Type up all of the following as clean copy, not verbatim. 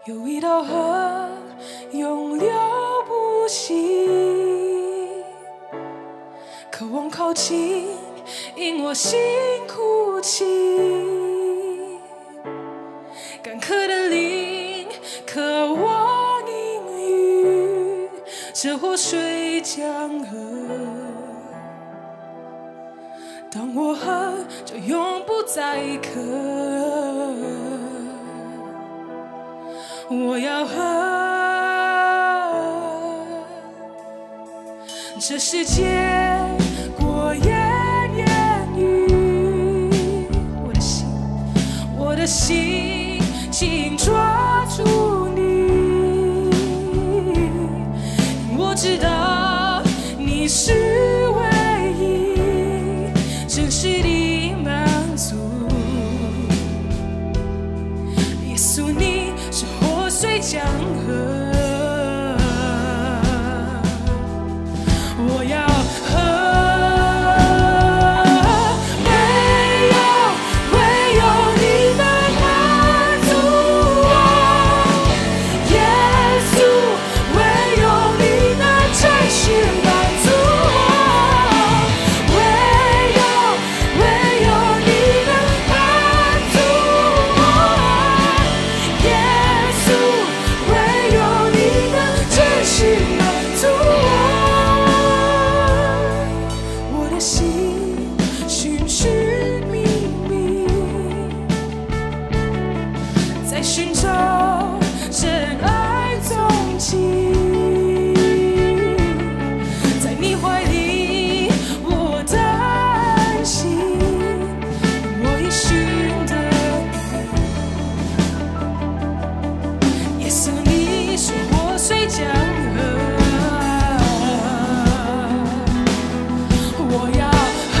有一道河永流不息，渴望靠近，因我心哭泣。干渴的灵渴望饮雨，这活水江河。当我喝，就永不再渴。我要喝这世界过眼烟雨，我的心紧抓住你，我知道你是唯一真实的满足。耶稣，你是活水江河，我要喝。唯有你能满足我，耶稣，唯有你能真实满足我，唯有你能满足我，耶稣，唯有你能真实满足我。我的心寻寻觅觅，在寻找真爱踪迹，在你怀里我的安息，我已寻得你。耶稣，你是活水江河，我要喝。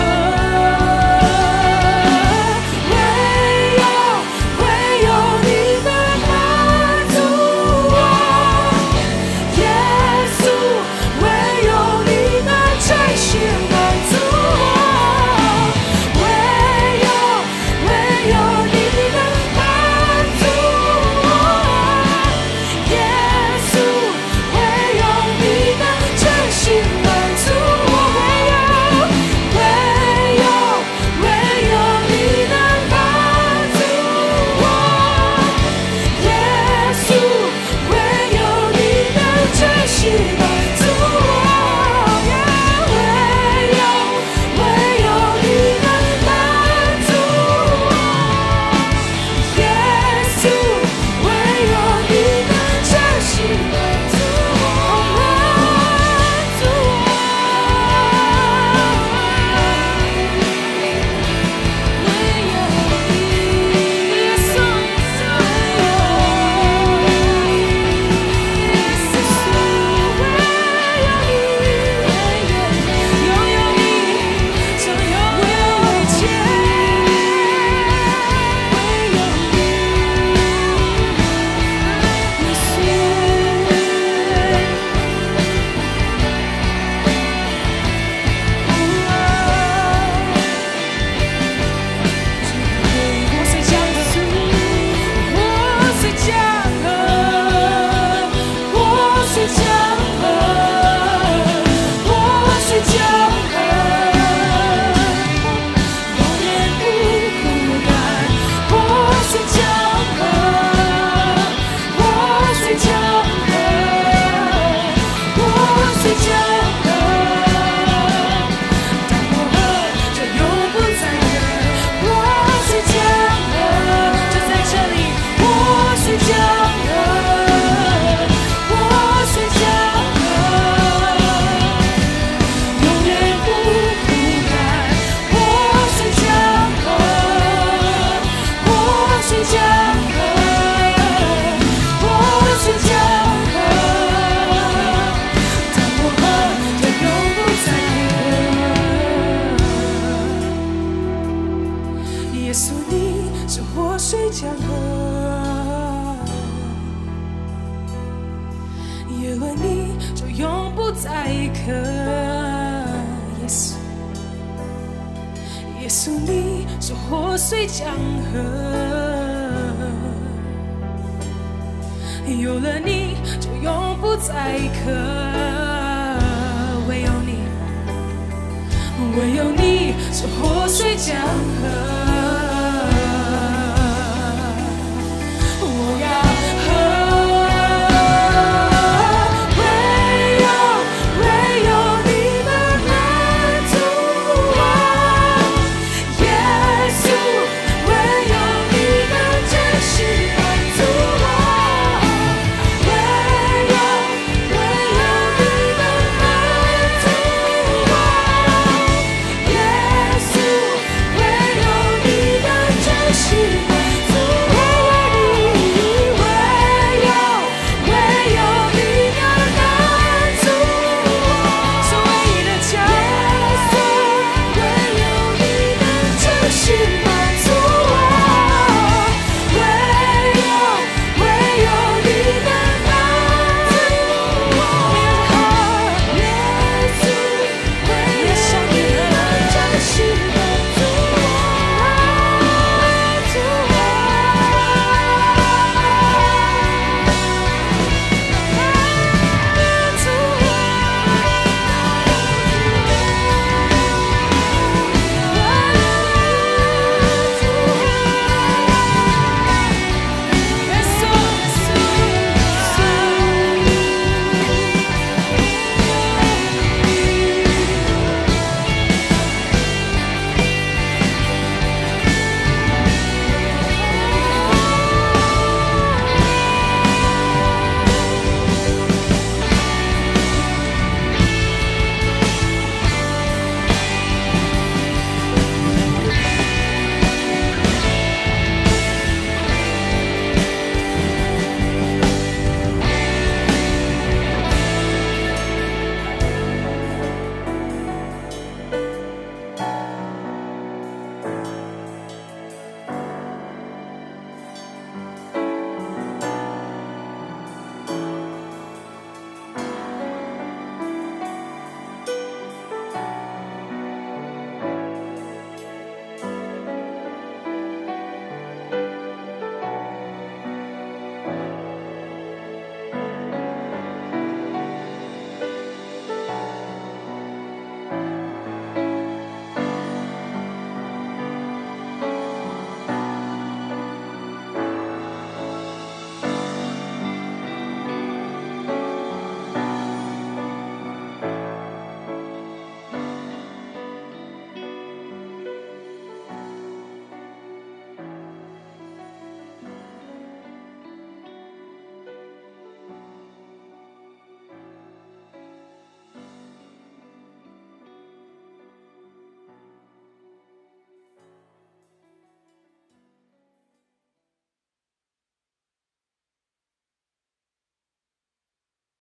唯有你能满足我，耶稣，唯有你能真实满足我，唯有你能满足我，耶稣，唯有你能真实满足我，唯有你能满足我，耶稣，唯有你能真实满足我，唯有你能满足我，耶稣，唯有你能真实满足我，满足耶稣，你是活水江河，耶了你就永不再渴。耶稣，你是活水江河， 有了你就永不再渴。唯有你，唯有你是活水江河。